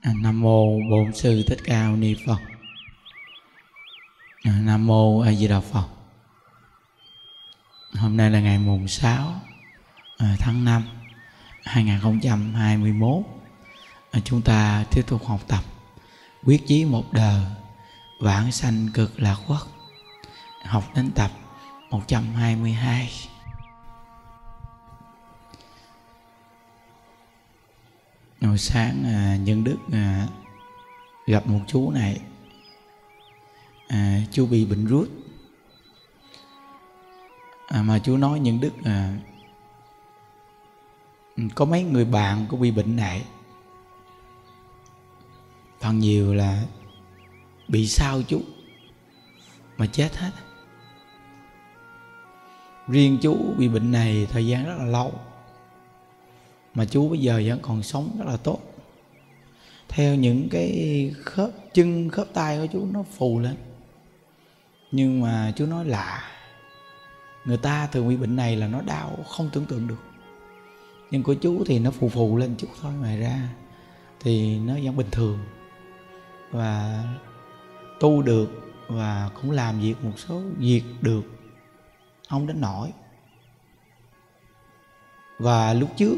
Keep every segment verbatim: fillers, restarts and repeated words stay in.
Nam mô Bổn Sư Thích Ca Mâu Ni Phật. Nam mô A Di Đà Phật. Hôm nay là ngày mùng sáu tháng năm hai nghìn không trăm hai mươi mốt. Chúng ta tiếp tục học tập Quyết chí một đời, vãng sanh cực lạc quốc. Học đến tập một trăm hai mươi hai. Hồi sáng à, Nhân Đức à, gặp một chú này, à, chú bị bệnh rút, à, mà chú nói Nhân Đức à, có mấy người bạn cũng bị bệnh này, phần nhiều là bị sao chú mà chết hết. Riêng chú bị bệnh này thời gian rất là lâu, mà chú bây giờ vẫn còn sống rất là tốt. Theo những cái khớp chân, khớp tay của chú nó phù lên. Nhưng mà chú nói lạ, người ta thường bị bệnh này là nó đau không tưởng tượng được, nhưng của chú thì nó phù phù lên chút thôi, ngoài ra thì nó vẫn bình thường và tu được, và cũng làm việc một số việc được, không đến nổi. Và lúc trước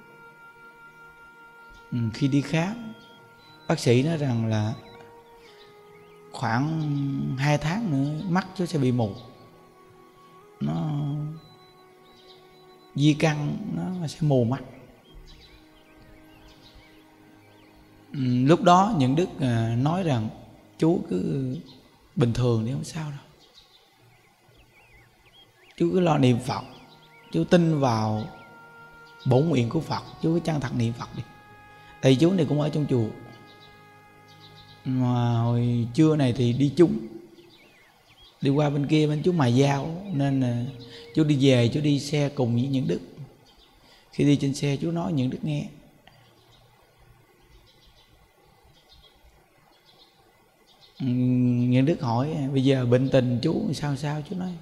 khi đi khám, bác sĩ nói rằng là khoảng hai tháng nữa mắt chú sẽ bị mù, nó di căn, nó sẽ mù mắt. Lúc đó những Đức nói rằng chú cứ bình thường đi, không sao đâu, chú cứ lo niệm Phật, chú tin vào bổn nguyện của Phật, chú cứ chân thật niệm Phật đi. Tại chú này cũng ở trong chùa, mà hồi trưa này thì đi chung, đi qua bên kia bên chú Mài Dao, nên là chú đi về, chú đi xe cùng với những Đức. Khi đi trên xe chú nói những Đức nghe. Những Đức hỏi bây giờ bệnh tình chú sao sao, chú nói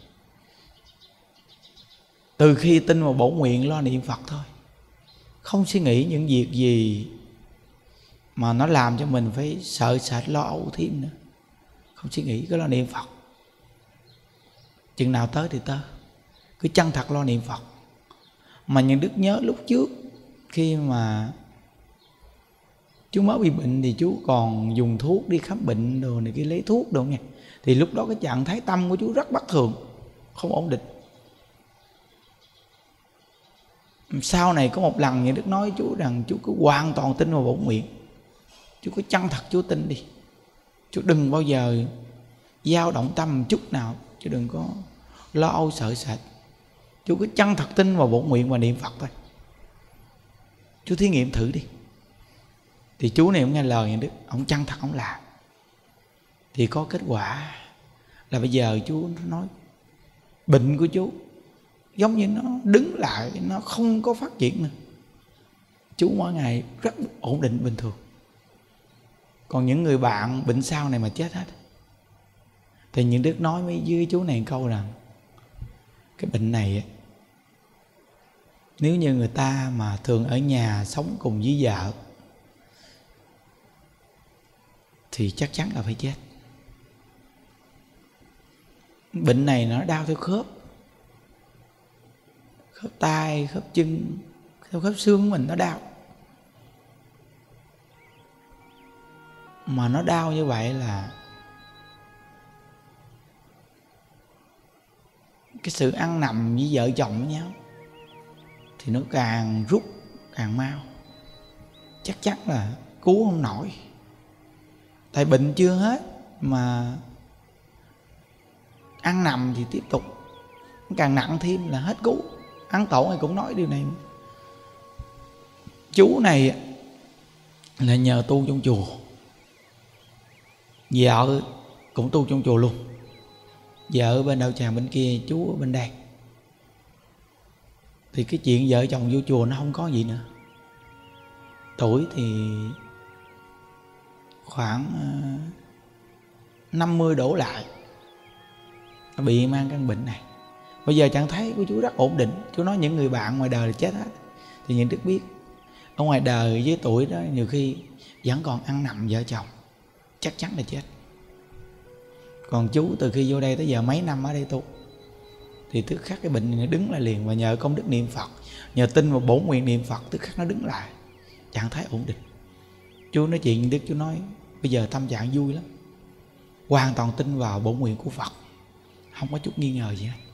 từ khi tin vào bổn nguyện lo niệm Phật thôi, không suy nghĩ những việc gì mà nó làm cho mình phải sợ sệt lo âu thêm nữa. Không suy nghĩ, cứ lo niệm Phật, chừng nào tới thì tới, cứ chân thật lo niệm Phật. Mà những Đức nhớ lúc trước khi mà chú mới bị bệnh thì chú còn dùng thuốc đi khám bệnh đồ này kia, lấy thuốc đồ nghe, thì lúc đó cái trạng thái tâm của chú rất bất thường, không ổn định. Sau này có một lần những Đức nói chú rằng chú cứ hoàn toàn tin vào bổn nguyện, chú cứ chân thật chú tin đi, chú đừng bao giờ dao động tâm chút nào, chứ đừng có lo âu sợ sệt. Chú cứ chân thật tin vào bổn nguyện và niệm Phật thôi. Chú thí nghiệm thử đi. Thì chú này cũng nghe lời nhà Đức, ông chân thật ông làm, thì có kết quả là bây giờ chú nói bệnh của chú giống như nó đứng lại, nó không có phát triển nữa. Chú mỗi ngày rất ổn định bình thường. Còn những người bạn bệnh sau này mà chết hết. Thì những Đức nói với với chú này một câu rằng cái bệnh này nếu như người ta mà thường ở nhà sống cùng với vợ thì chắc chắn là phải chết. Bệnh này nó đau theo khớp, khớp tay, khớp chân, theo khớp xương của mình nó đau. Mà nó đau như vậy là cái sự ăn nằm với vợ chồng với nhau thì nó càng rút càng mau, chắc chắn là cứu không nổi. Tại bệnh chưa hết mà ăn nằm thì tiếp tục càng nặng thêm là hết cứu. Ăn Tổ này cũng nói điều này. Chú này là nhờ tu trong chùa, vợ cũng tu trong chùa luôn. Vợ ở bên đạo tràng bên kia, chú ở bên đây. Thì cái chuyện vợ chồng vô chùa nó không có gì nữa. Tuổi thì khoảng năm mươi đổ lại, bị mang căn bệnh này. Bây giờ trạng thái của chú rất ổn định. Chú nói những người bạn ngoài đời là chết hết. Thì những Đức biết ở ngoài đời với tuổi đó nhiều khi vẫn còn ăn nằm vợ chồng, chắc chắn là chết. Còn chú từ khi vô đây tới giờ mấy năm ở đây tu thì tức khắc cái bệnh này nó đứng lại liền. Và nhờ công đức niệm Phật, nhờ tin vào bổn nguyện niệm Phật, tức khắc nó đứng lại, trạng thái ổn định. Chú nói chuyện với Đức, chú nói bây giờ tâm trạng vui lắm, hoàn toàn tin vào bổn nguyện của Phật, không có chút nghi ngờ gì hết,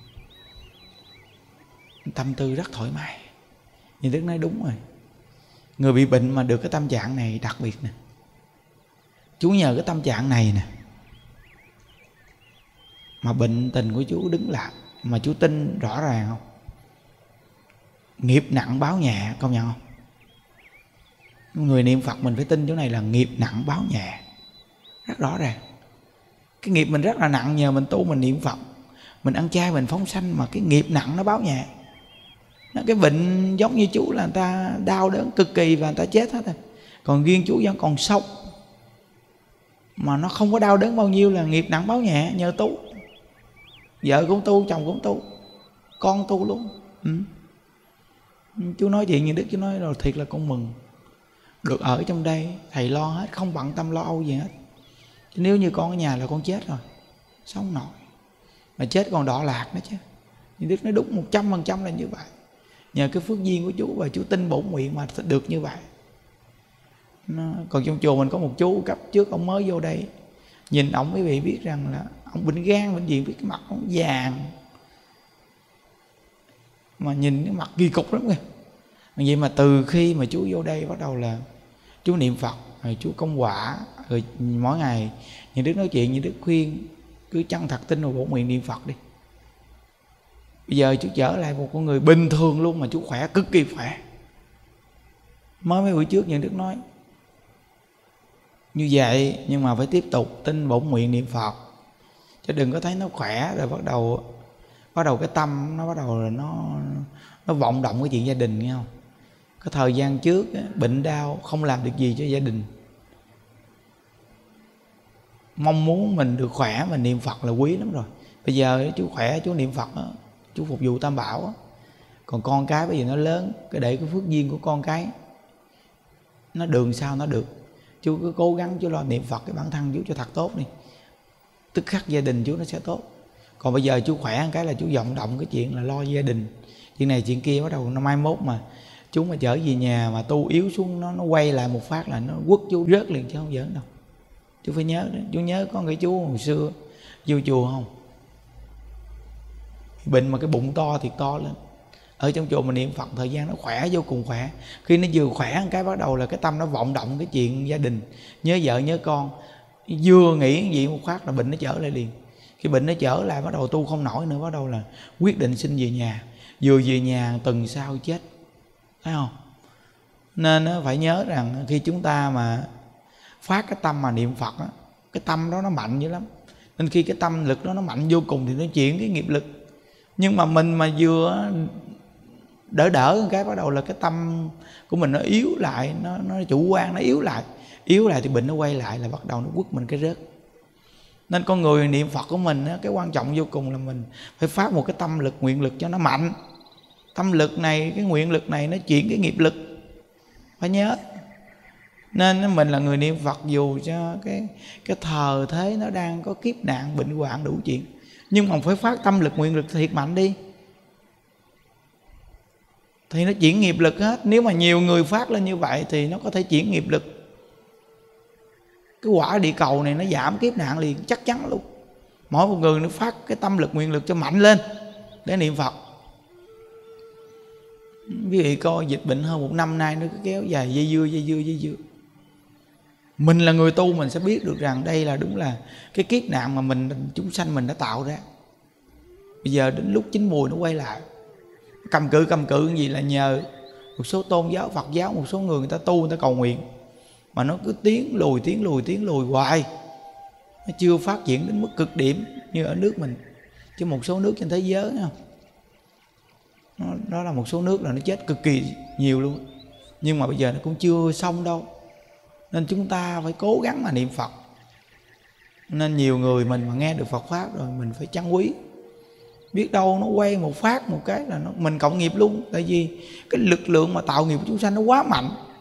tâm tư rất thoải mái. Nhưng Đức nói đúng rồi, người bị bệnh mà được cái tâm trạng này đặc biệt nè. Chú nhờ cái tâm trạng này nè mà bệnh tình của chú đứng lại. Mà chú tin rõ ràng không? Nghiệp nặng báo nhẹ, công nhận không? Người niệm Phật mình phải tin chỗ này là nghiệp nặng báo nhẹ, rất rõ ràng. Cái nghiệp mình rất là nặng, nhờ mình tu mình niệm Phật, mình ăn chay mình phóng sanh, mà cái nghiệp nặng nó báo nhẹ. Nó cái bệnh giống như chú là người ta đau đớn cực kỳ và người ta chết hết rồi. Còn riêng chú vẫn còn sống mà nó không có đau đớn bao nhiêu, là nghiệp nặng báo nhẹ nhờ tu. Vợ cũng tu, chồng cũng tu, con tu luôn. ừ. Chú nói chuyện như Đức, chú nói rồi thiệt là con mừng được ở trong đây, thầy lo hết, không bận tâm lo âu gì hết. Chứ nếu như con ở nhà là con chết rồi, sống nổi, mà chết còn đọa lạc nữa chứ. Như Đức nói đúng một trăm phần trăm là như vậy. Nhờ cái phước duyên của chú và chú tin bổn nguyện mà được như vậy. Nó, còn trong chùa mình có một chú cấp trước, ông mới vô đây, nhìn ông quý vị biết rằng là ông bệnh gan, bệnh viện, biết cái mặt ông vàng, mà nhìn cái mặt kỳ cục lắm kìa. Vậy mà từ khi mà chú vô đây bắt đầu là chú niệm Phật, rồi chú công quả, rồi mỗi ngày những Đức nói chuyện, những Đức khuyên cứ chân thật tin vào bổn nguyện niệm Phật đi. Bây giờ chú trở lại một con người bình thường luôn, mà chú khỏe, cực kỳ khỏe. Mới mấy buổi trước những Đức nói như vậy, nhưng mà phải tiếp tục tin bổn nguyện niệm Phật, chứ đừng có thấy nó khỏe rồi bắt đầu bắt đầu cái tâm nó bắt đầu là nó nó vọng động cái chuyện gia đình, nghe không? Cái thời gian trước bệnh đau không làm được gì cho gia đình, mong muốn mình được khỏe, mình niệm Phật là quý lắm rồi. Bây giờ chú khỏe, chú niệm Phật đó, chú phục vụ Tam Bảo đó. Còn con cái bây giờ nó lớn, cái để cái phước duyên của con cái nó đường sao nó được. Chú cứ cố gắng chú lo niệm Phật cái bản thân chú cho thật tốt đi, tức khắc gia đình chú nó sẽ tốt. Còn bây giờ chú khỏe một cái là chú vọng động cái chuyện là lo gia đình, chuyện này chuyện kia, bắt đầu nó mai mốt mà chú mà trở về nhà mà tu yếu xuống, nó nó quay lại một phát là nó quất chú rớt liền, chứ không giỡn đâu. Chú phải nhớ đó. Chú nhớ có cái chú hồi xưa vô chùa không, bệnh mà cái bụng to thiệt to lên, ở trong chùa mình niệm Phật thời gian nó khỏe, vô cùng khỏe. Khi nó vừa khỏe một cái bắt đầu là cái tâm nó vọng động cái chuyện gia đình, nhớ vợ nhớ con, vừa nghĩ cái gì một phát là bệnh nó trở lại liền. Khi bệnh nó trở lại bắt đầu tu không nổi nữa, bắt đầu là quyết định xin về nhà. Vừa về nhà tuần sau chết, thấy không? Nên phải nhớ rằng khi chúng ta mà phát cái tâm mà niệm Phật đó, cái tâm đó nó mạnh dữ lắm. Nên khi cái tâm lực đó nó mạnh vô cùng thì nó chuyển cái nghiệp lực. Nhưng mà mình mà vừa đỡ đỡ một cái bắt đầu là cái tâm của mình nó yếu lại, nó, nó chủ quan, nó yếu lại. Yếu lại thì bệnh nó quay lại là bắt đầu nó quất mình cái rớt. Nên con người niệm Phật của mình cái quan trọng vô cùng là mình phải phát một cái tâm lực, nguyện lực cho nó mạnh. Tâm lực này, cái nguyện lực này nó chuyển cái nghiệp lực, phải nhớ. Nên mình là người niệm Phật dù cho cái, cái thời thế nó đang có kiếp nạn, bệnh hoạn đủ chuyện, nhưng mà phải phát tâm lực, nguyện lực thiệt mạnh đi, thì nó chuyển nghiệp lực hết. Nếu mà nhiều người phát lên như vậy thì nó có thể chuyển nghiệp lực. Cái quả địa cầu này nó giảm kiếp nạn liền, chắc chắn luôn. Mỗi một người nó phát cái tâm lực, nguyện lực cho mạnh lên để niệm Phật. Quý vị coi dịch bệnh hơn một năm nay nó cứ kéo dài dây dưa, dây dưa, dây dưa. Mình là người tu mình sẽ biết được rằng đây là đúng là cái kiếp nạn mà mình, chúng sanh mình đã tạo ra. Bây giờ đến lúc chín mùi nó quay lại. Cầm cự cầm cự gì là nhờ một số tôn giáo, Phật giáo, một số người người ta tu, người ta cầu nguyện, mà nó cứ tiến lùi, tiến lùi, tiến lùi hoài. Nó chưa phát triển đến mức cực điểm như ở nước mình. Chứ một số nước trên thế giới không? Nó, đó là một số nước là nó chết cực kỳ nhiều luôn. Nhưng mà bây giờ nó cũng chưa xong đâu. Nên chúng ta phải cố gắng mà niệm Phật. Nên nhiều người mình mà nghe được Phật Pháp rồi mình phải trân quý. Biết đâu nó quay một phát một cái là nó, mình cộng nghiệp luôn. Tại vì cái lực lượng mà tạo nghiệp của chúng sanh nó quá mạnh.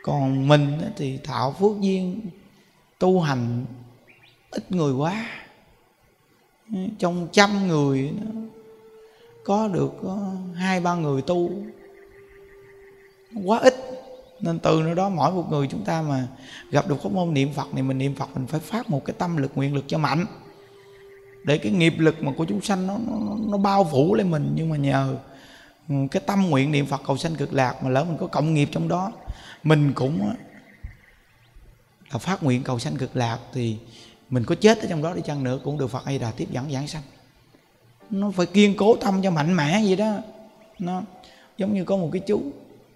Còn mình thì tạo phước duyên tu hành ít người quá, trong trăm người có được hai ba người tu, quá ít. Nên từ nơi đó mỗi một người chúng ta mà gặp được pháp môn niệm Phật này, mình niệm Phật mình phải phát một cái tâm lực nguyện lực cho mạnh, để cái nghiệp lực mà của chúng sanh nó, nó, nó bao phủ lên mình. Nhưng mà nhờ cái tâm nguyện niệm Phật cầu sanh cực lạc mà lỡ mình có cộng nghiệp trong đó, mình cũng là phát nguyện cầu sanh cực lạc, thì mình có chết ở trong đó đi chăng nữa cũng được Phật A Di Đà tiếp dẫn giảng sanh. Nó phải kiên cố tâm cho mạnh mẽ vậy đó. Nó giống như có một cái chú,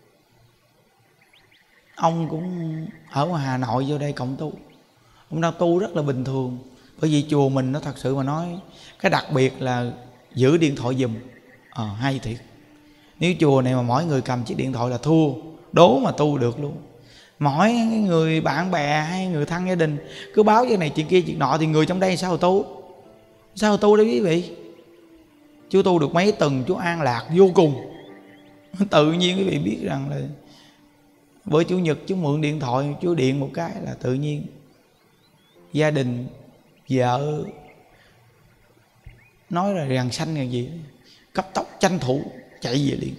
ông cũng ở ngoài Hà Nội vô đây cộng tu. Ông đang tu rất là bình thường, bởi vì chùa mình nó thật sự mà nói cái đặc biệt là giữ điện thoại giùm. Ờ à, hay thiệt. Nếu chùa này mà mỗi người cầm chiếc điện thoại là thua, đố mà tu được luôn. Mỗi người bạn bè hay người thân gia đình cứ báo chuyện này chuyện kia chuyện nọ, thì người trong đây sao tu? Sao tu đấy quý vị? Chú tu được mấy tuần chú an lạc vô cùng. Tự nhiên quý vị biết rằng là bữa Chủ nhật chú mượn điện thoại, chú điện một cái là tự nhiên gia đình, vợ nói là ràng sanh là gì, cấp tốc tranh thủ chạy về liền.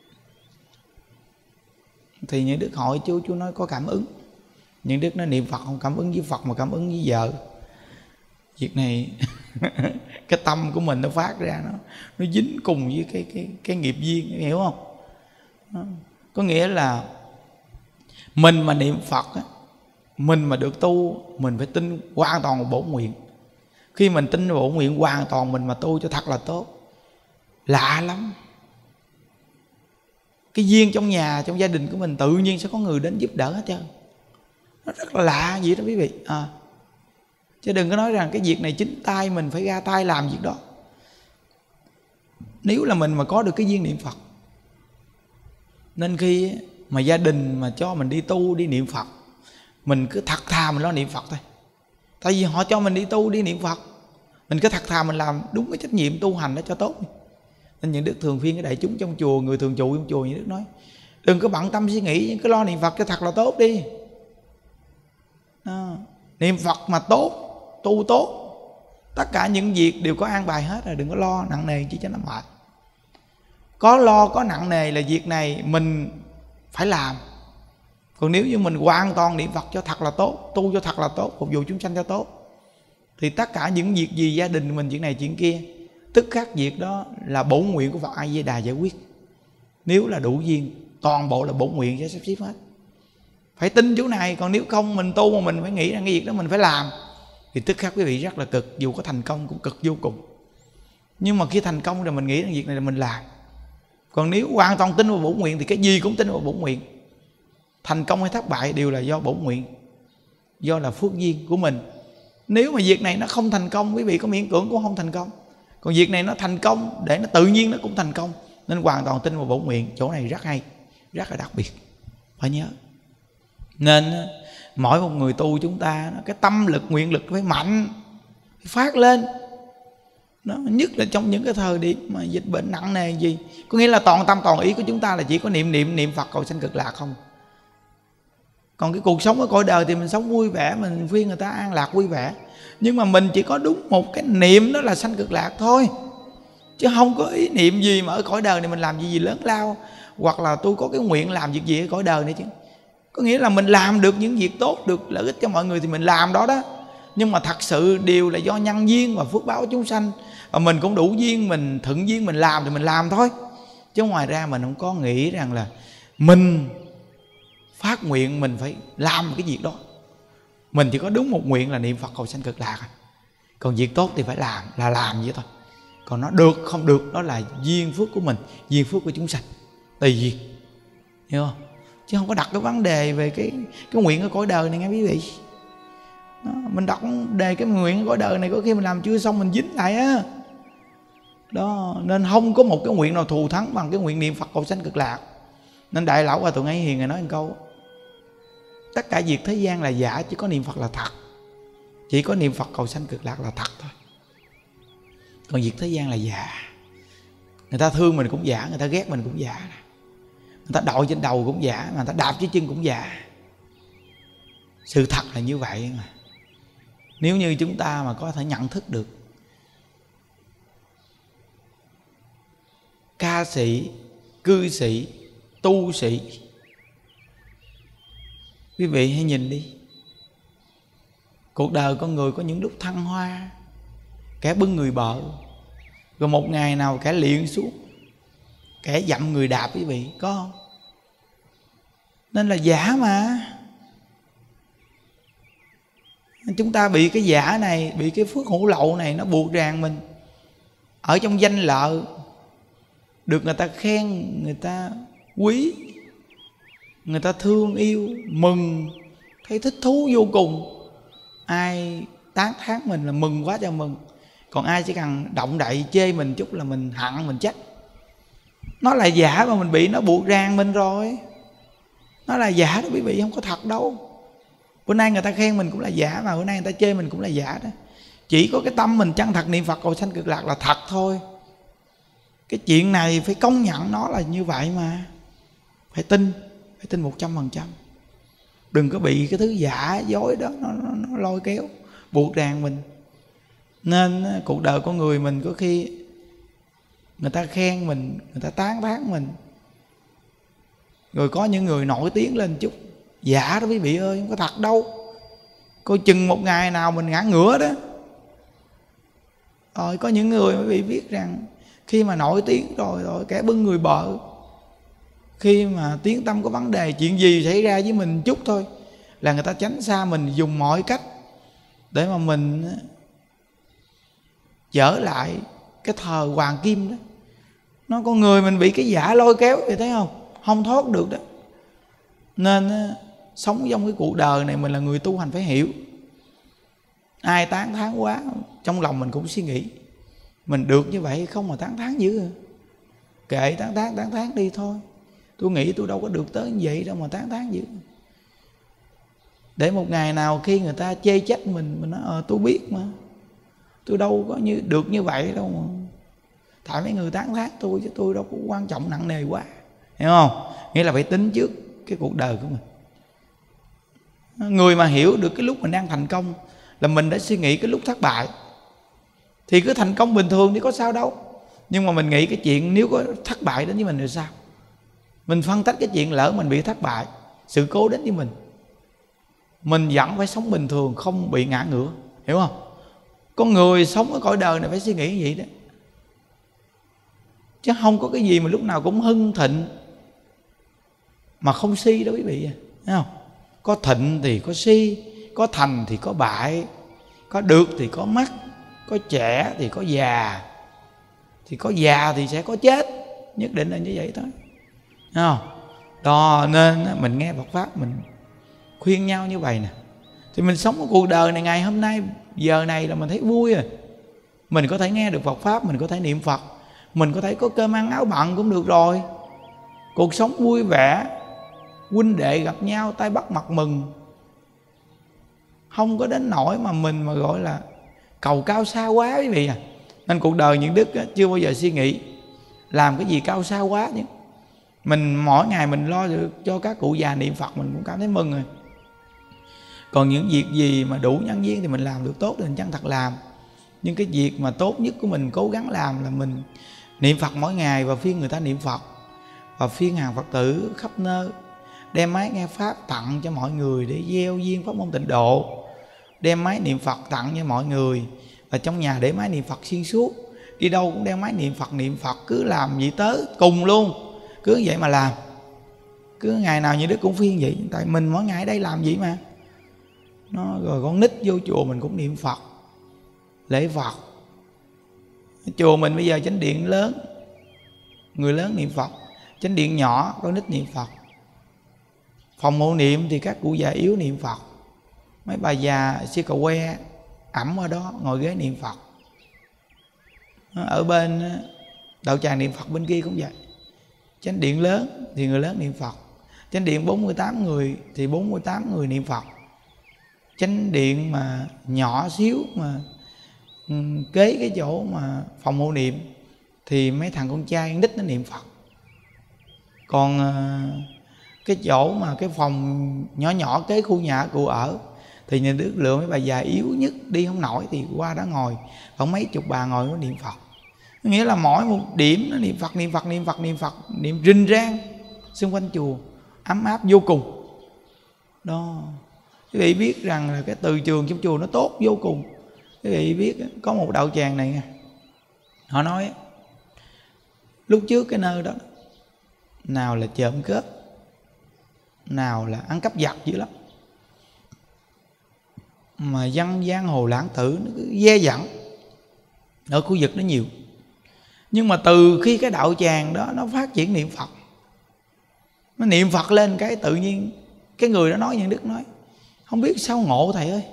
Thì những đức hỏi chú, chú nói có cảm ứng. Những đức nói niệm Phật không cảm ứng với Phật mà cảm ứng với vợ. Việc này cái tâm của mình nó phát ra, nó nó dính cùng với cái cái cái nghiệp duyên, hiểu không? Đó. Có nghĩa là mình mà niệm Phật á, mình mà được tu, mình phải tin hoàn toàn vào bổn nguyện. Khi mình tin vào bổn nguyện hoàn toàn, mình mà tu cho thật là tốt. Lạ lắm, cái duyên trong nhà, trong gia đình của mình tự nhiên sẽ có người đến giúp đỡ hết trơn. Nó rất là lạ vậy đó quý vị. À, chứ đừng có nói rằng cái việc này chính tay mình phải ra tay làm việc đó. Nếu là mình mà có được cái duyên niệm Phật, nên khi mà gia đình mà cho mình đi tu, đi niệm Phật, mình cứ thật thà mình lo niệm Phật thôi. Tại vì họ cho mình đi tu, đi niệm Phật, mình cứ thật thà mình làm đúng cái trách nhiệm tu hành đó cho tốt. Nên những đức thường phiên cái đại chúng trong chùa, người thường trụ trong chùa, những đức nói đừng có bận tâm suy nghĩ, cứ lo niệm Phật cho thật là tốt đi. À, niệm Phật mà tốt, tu tốt, tất cả những việc đều có an bài hết rồi. Đừng có lo nặng nề chỉ cho nó mệt. Có lo có nặng nề là việc này mình phải làm. Còn nếu như mình hoàn toàn niệm Phật cho thật là tốt, tu cho thật là tốt, phục vụ chúng sanh cho tốt, thì tất cả những việc gì gia đình mình chuyện này chuyện kia, tức khắc việc đó là bổn nguyện của Phật A Di Đà giải quyết. Nếu là đủ duyên, toàn bộ là bổn nguyện sẽ sắp xếp hết. Phải tin chỗ này. Còn nếu không mình tu mà mình phải nghĩ rằng cái việc đó mình phải làm, thì tức khắc quý vị rất là cực. Dù có thành công cũng cực vô cùng. Nhưng mà khi thành công rồi mình nghĩ rằng việc này là mình làm. Còn nếu hoàn toàn tin vào bổn nguyện thì cái gì cũng tin vào bổn nguyện. Thành công hay thất bại đều là do bổn nguyện, do là phước duyên của mình. Nếu mà việc này nó không thành công, quý vị có miễn cưỡng cũng không thành công. Còn việc này nó thành công, để nó tự nhiên nó cũng thành công. Nên hoàn toàn tin vào bổn nguyện. Chỗ này rất hay, rất là đặc biệt, phải nhớ. Nên mỗi một người tu chúng ta, cái tâm lực, nguyện lực phải mạnh, phải phát lên. Đó, nhất là trong những cái thời điểm mà dịch bệnh nặng nề gì. Có nghĩa là toàn tâm toàn ý của chúng ta là chỉ có niệm niệm niệm Phật cầu sanh cực lạc không. Còn cái cuộc sống ở cõi đời thì mình sống vui vẻ, mình khuyên người ta an lạc vui vẻ. Nhưng mà mình chỉ có đúng một cái niệm, đó là sanh cực lạc thôi. Chứ không có ý niệm gì mà ở cõi đời này mình làm gì gì lớn lao, hoặc là tôi có cái nguyện làm việc gì ở cõi đời này chứ. Có nghĩa là mình làm được những việc tốt, được lợi ích cho mọi người thì mình làm đó đó. Nhưng mà thật sự đều là do nhân duyên và phước báo của chúng sanh. Và mình cũng đủ duyên, mình thuận duyên mình làm thì mình làm thôi. Chứ ngoài ra mình không có nghĩ rằng là mình phát nguyện mình phải làm cái việc đó. Mình chỉ có đúng một nguyện là niệm Phật cầu sanh cực lạc. Còn việc tốt thì phải làm, là làm vậy thôi. Còn nó được không được đó là duyên phước của mình, duyên phước của chúng sanh, tùy duyên, hiểu không? Chứ không có đặt cái vấn đề về cái cái nguyện ở cõi đời này nghe quý vị. Đó, mình đặt đề cái nguyện ở cõi đời này có khi mình làm chưa xong mình dính lại á. Đó, nên không có một cái nguyện nào thù thắng bằng cái nguyện niệm Phật cầu sanh cực lạc. Nên Đại Lão Hòa Thượng Ấy Hiền người nói một câu: tất cả việc thế gian là giả, chỉ có niệm Phật là thật. Chỉ có niệm Phật cầu sanh cực lạc là thật thôi. Còn việc thế gian là giả. Người ta thương mình cũng giả, người ta ghét mình cũng giả, người ta đội trên đầu cũng giả, người ta đạp dưới chân cũng giả. Sự thật là như vậy mà. Nếu như chúng ta mà có thể nhận thức được, ca sĩ, cư sĩ, tu sĩ, quý vị hãy nhìn đi, cuộc đời con người có những lúc thăng hoa, kẻ bưng người bợ, rồi một ngày nào kẻ liệng xuống, kẻ dậm người đạp, quý vị có không? Nên là giả mà. Chúng ta bị cái giả này, bị cái phước hữu lậu này nó buộc ràng mình. Ở trong danh lợi, được người ta khen, người ta quý, người ta thương yêu, mừng, thấy thích thú vô cùng. Ai tán thán mình là mừng quá cho mừng. Còn ai chỉ cần động đậy chê mình chút là mình hận, mình trách. Nó là giả mà mình bị nó buộc ràng mình rồi. Nó là giả đó quý vị, không có thật đâu. Bữa nay người ta khen mình cũng là giả, mà bữa nay người ta chê mình cũng là giả đó. Chỉ có cái tâm mình chân thật niệm Phật cầu sanh cực lạc là thật thôi. Cái chuyện này phải công nhận nó là như vậy mà. Phải tin, phải tin một trăm phần trăm. Đừng có bị cái thứ giả dối đó nó, nó, nó lôi kéo, buộc ràng mình. Nên cuộc đời con người mình có khi người ta khen mình, người ta tán thán mình, rồi có những người nổi tiếng lên chút, giả đó quý vị ơi, không có thật đâu. Coi chừng một ngày nào mình ngã ngửa đó. Rồi có những người quý vị biết rằng khi mà nổi tiếng rồi, rồi kẻ bưng người bợ, khi mà tiếng tâm có vấn đề, chuyện gì xảy ra với mình chút thôi là người ta tránh xa mình, dùng mọi cách để mà mình trở lại cái thời hoàng kim đó. Nó con người mình bị cái giả lôi kéo, thì thấy không? Không thoát được đó. Nên sống trong cái cuộc đời này mình là người tu hành phải hiểu. Ai tán thán quá, trong lòng mình cũng suy nghĩ mình được như vậy không mà tán thán dữ. Kệ tán thán, tán thán đi thôi. Tôi nghĩ tôi đâu có được tới như vậy đâu mà tán thán dữ. Để một ngày nào khi người ta chê trách mình, mình nói ờ tôi biết mà, tôi đâu có như được như vậy đâu mà. Tại mấy người tán thán tôi chứ tôi đâu có quan trọng nặng nề quá. Hiểu không? Nghĩa là phải tính trước cái cuộc đời của mình. Người mà hiểu được cái lúc mình đang thành công là mình đã suy nghĩ cái lúc thất bại. Thì cứ thành công bình thường thì có sao đâu. Nhưng mà mình nghĩ cái chuyện nếu có thất bại đến với mình thì sao? Mình phân tích cái chuyện lỡ mình bị thất bại, sự cố đến với mình, mình vẫn phải sống bình thường, không bị ngã ngửa. Hiểu không? Con người sống ở cõi đời này phải suy nghĩ như vậy đó. Chứ không có cái gì mà lúc nào cũng hưng thịnh mà không si đâu quý vị. Thấy không? Có thịnh thì có si, có thành thì có bại, có được thì có mất, có trẻ thì có già, thì có già thì sẽ có chết. Nhất định là như vậy thôi. Thấy không? Đó nên mình nghe Phật Pháp mình khuyên nhau như vậy nè, thì mình sống ở cuộc đời này ngày hôm nay, giờ này là mình thấy vui rồi. Mình có thể nghe được Phật Pháp, mình có thể niệm Phật, mình có thể có cơm ăn áo bận cũng được rồi. Cuộc sống vui vẻ, huynh đệ gặp nhau tay bắt mặt mừng, không có đến nỗi mà mình mà gọi là cầu cao xa quá quý vị à. Nên cuộc đời những đức á, chưa bao giờ suy nghĩ làm cái gì cao xa quá chứ. Mình mỗi ngày mình lo được cho các cụ già niệm Phật mình cũng cảm thấy mừng rồi. Còn những việc gì mà đủ nhân duyên thì mình làm được tốt thì mình chân thật làm. Nhưng cái việc mà tốt nhất của mình cố gắng làm là mình niệm Phật mỗi ngày, và phiên người ta niệm Phật, và phiên hàng Phật tử khắp nơi đem máy nghe Pháp tặng cho mọi người để gieo duyên pháp môn tịnh độ, đem máy niệm Phật tặng cho mọi người, và trong nhà để máy niệm Phật xuyên suốt, đi đâu cũng đem máy niệm Phật niệm Phật, cứ làm vậy tới cùng luôn, cứ vậy mà làm, cứ ngày nào như Đức cũng phiên vậy. Tại mình mỗi ngày ở đây làm vậy mà. Nó rồi con nít vô chùa mình cũng niệm Phật, lễ Phật. Chùa mình bây giờ chánh điện lớn, người lớn niệm Phật, chánh điện nhỏ con nít niệm Phật. Phòng hộ niệm thì các cụ già yếu niệm Phật, mấy bà già xí cà que ẩm ở đó ngồi ghế niệm Phật. Ở bên đạo tràng niệm Phật bên kia cũng vậy. Chánh điện lớn thì người lớn niệm Phật, chánh điện bốn mươi tám người thì bốn mươi tám người niệm Phật. Chánh điện mà nhỏ xíu mà kế cái chỗ mà phòng hộ niệm thì mấy thằng con trai con nít nó niệm Phật. Còn cái chỗ mà cái phòng nhỏ nhỏ cái khu nhà cụ ở, thì nhà Đức lựa mấy bà già yếu nhất đi không nổi thì qua đó ngồi, khoảng mấy chục bà ngồi nó niệm Phật. Nghĩa là mỗi một điểm nó niệm Phật, niệm Phật, niệm Phật, niệm Phật, niệm rinh rang xung quanh chùa, ấm áp vô cùng. Đó, quý vị biết rằng là cái từ trường trong chùa nó tốt vô cùng. Quý vị biết có một đạo tràng này, họ nói lúc trước cái nơi đó nào là trộm cướp, nào là ăn cắp giặc dữ lắm, mà dân giang hồ lãng tử nó cứ dè dẳng ở khu vực đó nhiều. Nhưng mà từ khi cái đạo tràng đó nó phát triển niệm Phật, nó niệm Phật lên cái tự nhiên cái người đó nói, Nhân Đức nói không biết sao ngộ thầy ơi,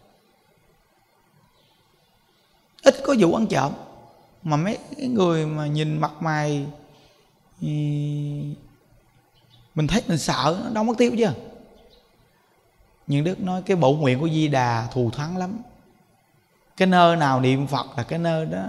ít có vụ ăn trộm, mà mấy cái người mà nhìn mặt mày mình thấy mình sợ, nó đâu mất tiêu chứ. Nhưng Đức nói cái bổ nguyện của Di Đà thù thắng lắm. Cái nơi nào niệm Phật là cái nơi đó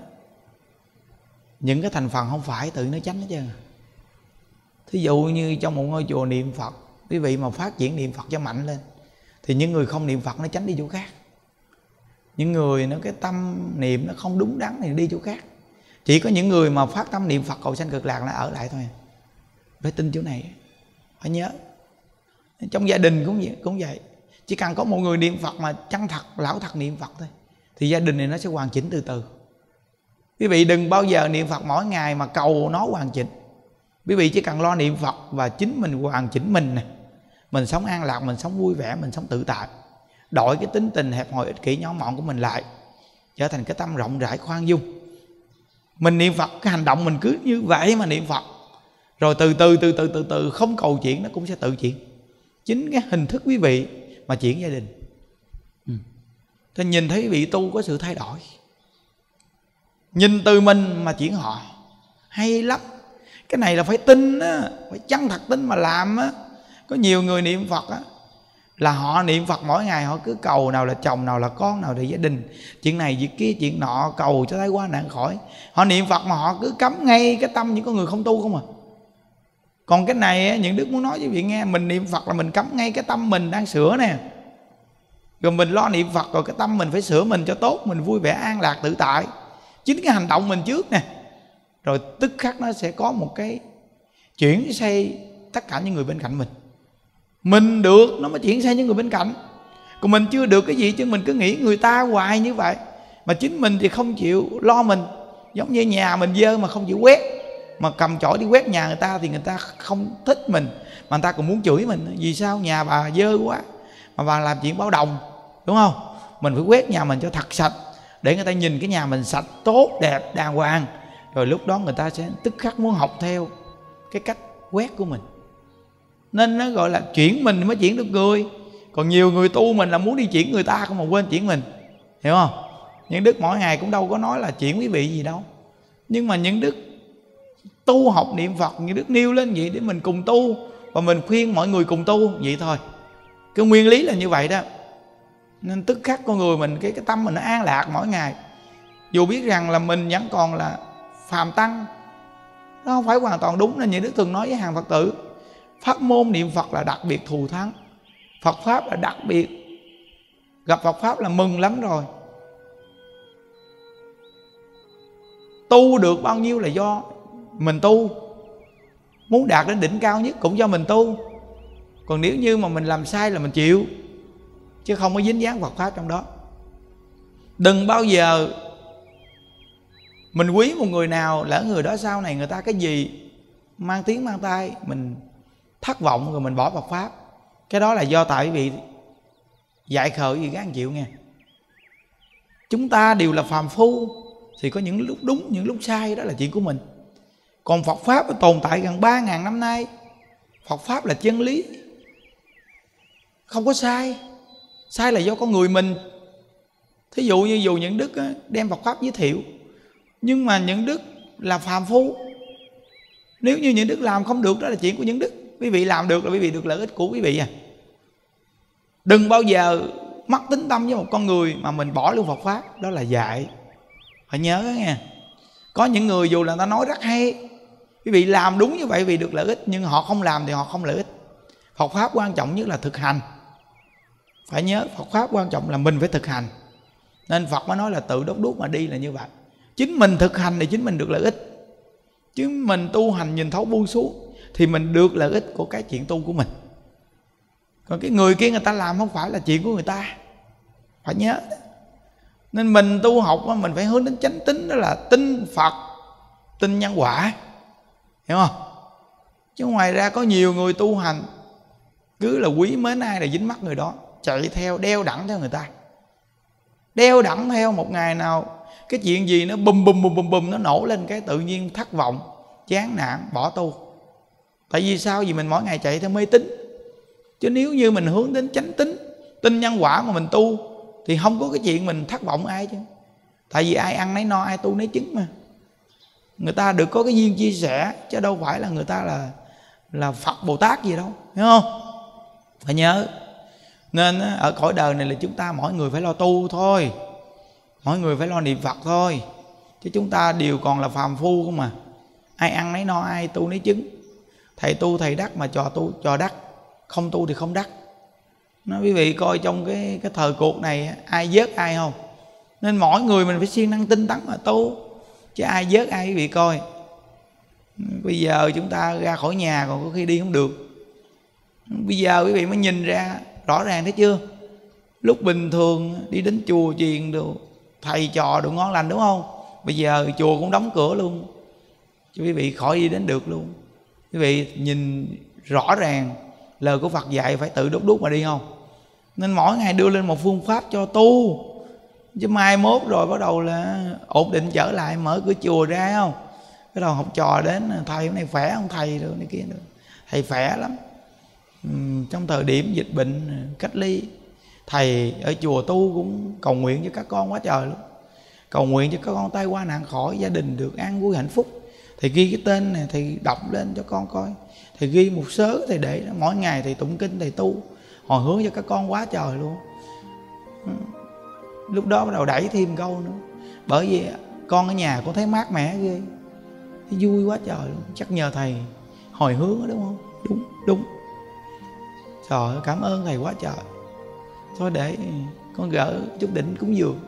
những cái thành phần không phải tự nó tránh hết trơn. Thí dụ như trong một ngôi chùa niệm Phật, quý vị mà phát triển niệm Phật cho mạnh lên thì những người không niệm Phật nó tránh đi chỗ khác. Những người nó cái tâm niệm nó không đúng đắn thì đi chỗ khác. Chỉ có những người mà phát tâm niệm Phật cầu sanh cực lạc là ở lại thôi. Phải tin chỗ này, phải nhớ. Trong gia đình cũng vậy, cũng vậy. Chỉ cần có một người niệm Phật mà chân thật, lão thật niệm Phật thôi, thì gia đình này nó sẽ hoàn chỉnh từ từ. Quý vị đừng bao giờ niệm Phật mỗi ngày mà cầu nó hoàn chỉnh. Quý vị chỉ cần lo niệm Phật và chính mình hoàn chỉnh mình nè, mình sống an lạc, mình sống vui vẻ, mình sống tự tại, đổi cái tính tình hẹp hòi ích kỷ nhỏ mọn của mình lại, trở thành cái tâm rộng rãi khoan dung. Mình niệm Phật, cái hành động mình cứ như vậy mà niệm Phật, rồi từ từ từ từ từ từ không cầu chuyện nó cũng sẽ tự chuyển. Chính cái hình thức quý vị mà chuyển gia đình. ừ. Tôi nhìn thấy quý vị tu có sự thay đổi, nhìn từ mình mà chuyển họ, hay lắm. Cái này là phải tin á, phải chân thật tin mà làm á. Có nhiều người niệm Phật á, là họ niệm Phật mỗi ngày họ cứ cầu nào là chồng, nào là con, nào là gia đình, chuyện này việc kia chuyện nọ, cầu cho tai qua nạn khỏi. Họ niệm Phật mà họ cứ cấm ngay cái tâm những con người không tu không à. Còn cái này á, những Đức muốn nói với vị nghe, mình niệm Phật là mình cấm ngay cái tâm mình đang sửa nè. Rồi mình lo niệm Phật, rồi cái tâm mình phải sửa mình cho tốt, mình vui vẻ an lạc tự tại. Chính cái hành động mình trước nè, rồi tức khắc nó sẽ có một cái chuyển xây tất cả những người bên cạnh mình. Mình được nó mới chuyển xây những người bên cạnh. Còn mình chưa được cái gì chứ mình cứ nghĩ người ta hoài như vậy, mà chính mình thì không chịu lo mình. Giống như nhà mình dơ mà không chịu quét, mà cầm chổi đi quét nhà người ta thì người ta không thích mình, mà người ta còn muốn chửi mình. Vì sao nhà bà dơ quá mà bà làm chuyện báo đồng, đúng không? Mình phải quét nhà mình cho thật sạch, để người ta nhìn cái nhà mình sạch, tốt, đẹp, đàng hoàng. Rồi lúc đó người ta sẽ tức khắc muốn học theo cái cách quét của mình. Nên nó gọi là chuyển mình mới chuyển được người. Còn nhiều người tu mình là muốn đi chuyển người ta không mà quên chuyển mình, hiểu không? Những Đức mỗi ngày cũng đâu có nói là chuyển quý vị gì đâu. Nhưng mà những Đức tu học niệm Phật, những Đức nêu lên vậy để mình cùng tu, và mình khuyên mọi người cùng tu vậy thôi. Cái nguyên lý là như vậy đó. Nên tức khắc con người mình, cái, cái tâm mình nó an lạc mỗi ngày. Dù biết rằng là mình vẫn còn là phàm tăng, nó không phải hoàn toàn đúng. Nên những Đức thường nói với hàng Phật tử, pháp môn niệm Phật là đặc biệt thù thắng, Phật Pháp là đặc biệt. Gặp Phật Pháp là mừng lắm rồi. Tu được bao nhiêu là do mình tu, muốn đạt đến đỉnh cao nhất cũng do mình tu. Còn nếu như mà mình làm sai là mình chịu, chứ không có dính dáng Phật Pháp trong đó. Đừng bao giờ mình quý một người nào, lỡ người đó sau này người ta cái gì mang tiếng mang tai, mình thất vọng rồi mình bỏ Phật Pháp. Cái đó là do tại quý vị dạy khờ gì gán chịu nghe. Chúng ta đều là phàm phu, thì có những lúc đúng, những lúc sai, đó là chuyện của mình. Còn Phật Pháp tồn tại gần ba ngàn năm nay, Phật Pháp là chân lý, không có sai. Sai là do con người mình. Thí dụ như dù những Đức đem Phật Pháp giới thiệu, nhưng mà những Đức là phàm phu. Nếu như những Đức làm không được, đó là chuyện của những Đức. Quý vị làm được là quý vị được lợi ích của quý vị à. Đừng bao giờ mất tính tâm với một con người mà mình bỏ luôn Phật Pháp. Đó là dạy. Phải nhớ đó nghe. Có những người dù là người ta nói rất hay, quý vị làm đúng như vậy vì được lợi ích, nhưng họ không làm thì họ không lợi ích. Phật Pháp quan trọng nhất là thực hành. Phải nhớ Phật Pháp quan trọng là mình phải thực hành. Nên Phật mới nói là tự đốt đuốc mà đi là như vậy. Chính mình thực hành thì chính mình được lợi ích. Chứ mình tu hành nhìn thấu buông xuống thì mình được lợi ích của cái chuyện tu của mình. Còn cái người kia người ta làm không phải là chuyện của người ta. Phải nhớ. Nên mình tu học mình phải hướng đến chánh tín, đó là tin Phật, tin nhân quả. Hiểu không? Chứ ngoài ra có nhiều người tu hành cứ là quý mến ai là dính mắt người đó, chạy theo, đeo đẳng theo người ta. Đeo đẳng theo, một ngày nào cái chuyện gì nó bùm bùm bùm bùm bùm nó nổ lên cái tự nhiên thất vọng, chán nản, bỏ tu. Tại vì sao? Vì mình mỗi ngày chạy theo mê tín. Chứ nếu như mình hướng đến chánh tín, tin nhân quả mà mình tu thì không có cái chuyện mình thất vọng ai chứ. Tại vì ai ăn nấy no, ai tu nấy chứng mà. Người ta được có cái duyên chia sẻ, chứ đâu phải là người ta là là Phật Bồ Tát gì đâu, hiểu không? Phải nhớ. Nên ở cõi đời này là chúng ta mỗi người phải lo tu thôi, mỗi người phải lo niệm Phật thôi. Chứ chúng ta đều còn là phàm phu không mà. Ai ăn nấy no, ai tu nấy chứng. Thầy tu thầy đắc mà trò tu trò đắc, không tu thì không đắc. Nói quý vị coi trong cái cái thời cuộc này ai vớt ai không? Nên mỗi người mình phải siêng năng tinh tấn mà tu. Chứ ai vớt ai quý vị coi. Bây giờ chúng ta ra khỏi nhà còn có khi đi không được. Bây giờ quý vị mới nhìn ra rõ ràng thấy chưa? Lúc bình thường đi đến chùa chiền đồ, thầy trò đồ ngon lành đúng không? Bây giờ chùa cũng đóng cửa luôn, chứ quý vị khỏi đi đến được luôn. Quý vị nhìn rõ ràng lời của Phật dạy phải tự đốt đuốc mà đi không? Nên mỗi ngày đưa lên một phương pháp cho tu. Chứ mai mốt rồi bắt đầu là ổn định trở lại, mở cửa chùa ra không? Cái đầu học trò đến, thầy hôm nay khỏe không thầy rồi này kia nữa. Thầy khỏe lắm. Uhm, trong thời điểm dịch bệnh cách ly, thầy ở chùa tu cũng cầu nguyện cho các con quá trời luôn. Cầu nguyện cho các con tai qua nạn khỏi, gia đình được an vui hạnh phúc. Thầy ghi cái tên này, thầy đọc lên cho con coi. Thầy ghi một sớ, thầy để đó. Mỗi ngày thầy tụng kinh, thầy tu hồi hướng cho các con quá trời luôn. Lúc đó bắt đầu đẩy thêm câu nữa. Bởi vì con ở nhà con thấy mát mẻ ghê, thấy vui quá trời luôn. Chắc nhờ thầy hồi hướng đó, đúng không? Đúng, đúng. Trời ơi, cảm ơn thầy quá trời. Thôi để con gỡ chút đỉnh cúng dường.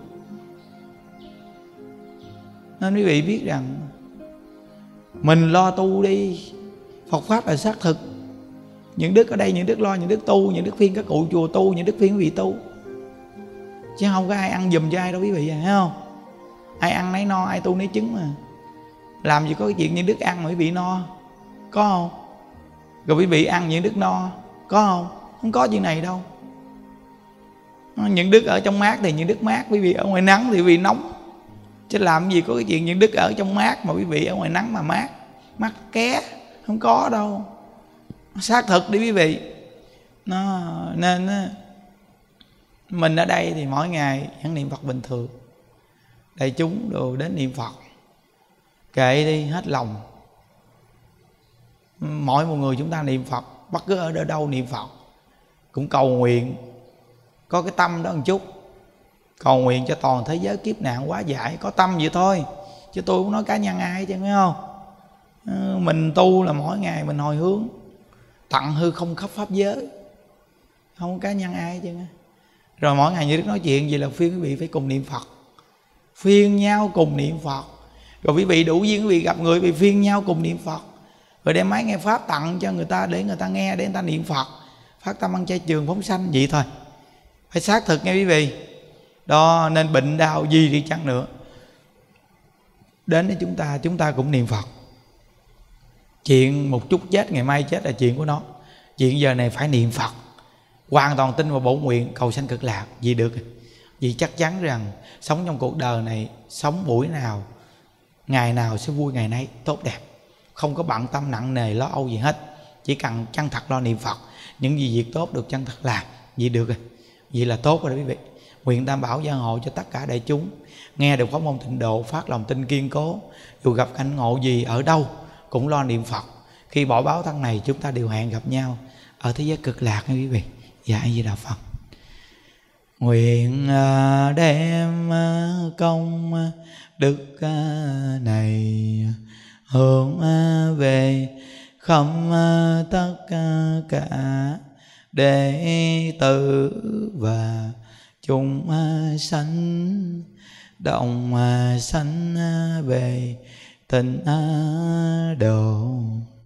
Nên quý vị biết rằng mình lo tu đi. Phật Pháp là xác thực. Những đức ở đây, những đức lo, những đức tu, những đức khuyên các cụ chùa tu, những đức khuyên quý vị tu. Chứ không có ai ăn giùm cho ai đâu quý vị, thấy không? Ai ăn nấy no, ai tu nấy chứng mà. Làm gì có cái chuyện những đức ăn mà quý vị no, có không? Rồi quý vị ăn những đức no, có không? Không có chuyện này đâu. Những đức ở trong mát thì những đức mát, quý vị ở ngoài nắng thì quý vị nóng. Chứ làm gì có cái chuyện những đức ở trong mát mà quý vị ở ngoài nắng mà mát. Mát ké, không có đâu. Xác thực đi quý vị. Nó, nên mình ở đây thì mỗi ngày vẫn niệm Phật bình thường. Đại chúng đồ đến niệm Phật, kệ đi, hết lòng. Mỗi một người chúng ta niệm Phật, bất cứ ở đâu niệm Phật cũng cầu nguyện, có cái tâm đó một chút, cầu nguyện cho toàn thế giới kiếp nạn hóa giải. Có tâm vậy thôi, chứ tôi không nói cá nhân ai chứ, phải không? Mình tu là mỗi ngày mình hồi hướng tặng hư không khắp pháp giới, không cá nhân ai chứ. Rồi mỗi ngày như Đức nói chuyện gì là khuyên quý vị phải cùng niệm Phật, phiên nhau cùng niệm Phật. Rồi quý vị đủ duyên quý vị gặp người, quý vị phiên nhau cùng niệm Phật. Rồi đem máy nghe pháp tặng cho người ta để người ta nghe, để người ta niệm Phật, phát tâm ăn chay trường phóng sanh, vậy thôi. Phải xác thực nghe quý vị. Đó, nên bệnh đau gì đi chăng nữa, đến với chúng ta, chúng ta cũng niệm Phật. Chuyện một chút chết, ngày mai chết là chuyện của nó. Chuyện giờ này phải niệm Phật, hoàn toàn tin vào bổn nguyện cầu sanh cực lạc. Vì được, vì chắc chắn rằng sống trong cuộc đời này, sống buổi nào, ngày nào sẽ vui ngày nấy, tốt đẹp. Không có bận tâm nặng nề lo âu gì hết. Chỉ cần chân thật lo niệm Phật, những gì việc tốt được chân thật làm. Vì được rồi, vì là tốt rồi đó quý vị. Nguyện tam bảo gia hộ cho tất cả đại chúng nghe được pháp môn tịnh độ, phát lòng tin kiên cố. Dù gặp cảnh ngộ gì ở đâu cũng lo niệm Phật. Khi bỏ báo thân này chúng ta đều hẹn gặp nhau ở thế giới cực lạc nha quý vị. Dạ A Di Đà Phật. Nguyện đem công đức này hướng về khâm tất cả đệ tử và chúng sanh, đồng sanh về tịnh độ.